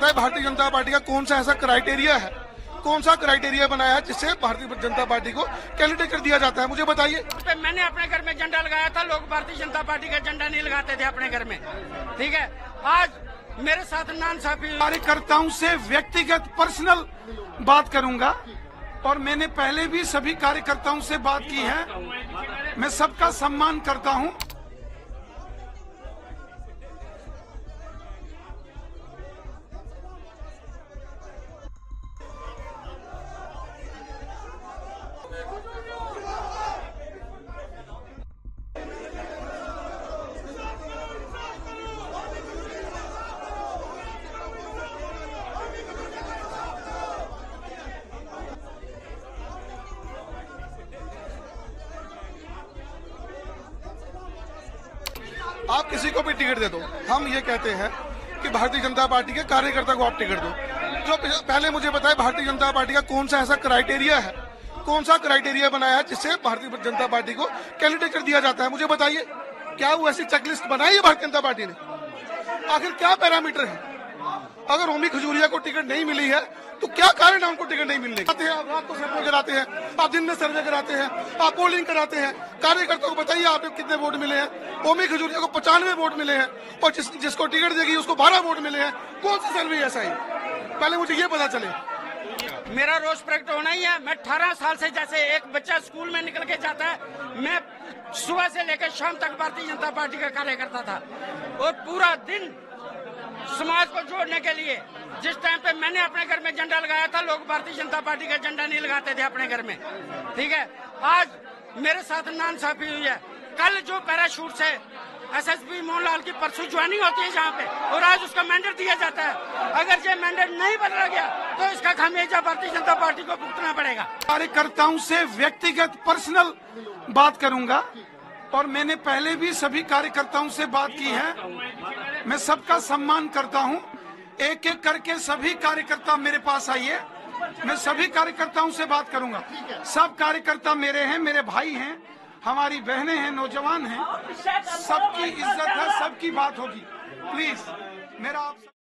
Bharatiya Janata party का कौन सा ऐसा क्राइटेरिया है, कौन सा क्राइटेरिया बनाया है जिससे भारतीय जनता पार्टी को कैंडिडेट कर दिया जाता है, मुझे बताइए। मैंने अपने घर में झंडा लगाया था, लोग भारतीय जनता पार्टी का झंडा नहीं लगाते थे अपने घर में, ठीक है। आज मेरे साथ नाइंसाफी, कार्यकर्ताओं से व्यक्तिगत पर्सनल बात करूंगा और मैंने पहले भी सभी कार्यकर्ताओं से बात की है। मैं सबका सम्मान करता हूं। आप किसी को भी टिकट दे दो, हम ये कहते हैं कि भारतीय जनता पार्टी के कार्यकर्ता को आप टिकट दो। जो पहले मुझे बताए भारतीय जनता पार्टी का कौन सा ऐसा क्राइटेरिया है, कौन सा क्राइटेरिया बनाया है जिससे भारतीय जनता पार्टी को कैंडिडेट कर दिया जाता है, मुझे बताइए। क्या वो ऐसी चेकलिस्ट बनाई है भारतीय जनता पार्टी ने? आखिर क्या पैरामीटर है? अगर ओमी खजूरिया को टिकट नहीं मिली है तो क्या कारण है उनको टिकट नहीं मिलने का? आप रात को सर्वे कराते हैं, आप दिन में सर्वे कराते हैं, आप पोलिंग कराते हैं, कार्यकर्ताओं को बताइए आपको कितने वोट मिले हैं। ओमी खजूरिया को 95 वोट मिले हैं और जिसको टिकट देगी उसको 12 वोट मिले हैं। कौन सी सर्वे ऐसा है? पहले मुझे ये पता चले। मेरा रोष प्रकट होना ही है। मैं 18 साल से, जैसे एक बच्चा स्कूल में निकल के जाता है, मैं सुबह से लेकर शाम तक भारतीय जनता पार्टी का कार्यकर्ता था और पूरा दिन समाज को जोड़ने के लिए, जिस टाइम पे मैंने अपने घर में झंडा लगाया था, लोग भारतीय जनता पार्टी का झंडा नहीं लगाते थे अपने घर में, ठीक है। आज मेरे साथ नाइंसाफी हुई है। कल जो पैराशूट से एसएसपी मोहनलाल की परसों ज्वाइनिंग होती है जहाँ पे, और आज उसका मैंडेट दिया जाता है। अगर ये मैंडेट नहीं बदला गया तो इसका खामियाजा भारतीय जनता पार्टी को भुगतना पड़ेगा। कार्यकर्ताओं से व्यक्तिगत पर्सनल बात करूंगा और मैंने पहले भी सभी कार्यकर्ताओं से बात की है। मैं सबका सम्मान करता हूं। एक एक करके सभी कार्यकर्ता मेरे पास आइए, मैं सभी कार्यकर्ताओं से बात करूंगा। सब कार्यकर्ता मेरे हैं, मेरे भाई हैं, हमारी बहनें हैं, नौजवान हैं, सबकी इज्जत है, सबकी बात होगी। प्लीज मेरा आप